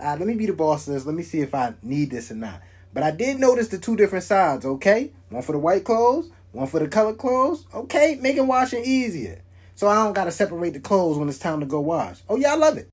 let me be the boss of this. Let me see if I need this or not. But I did notice the two different sides, okay? One for the white clothes, one for the colored clothes. Okay, making washing easier. So I don't got to separate the clothes when it's time to go wash. Oh, yeah, I love it.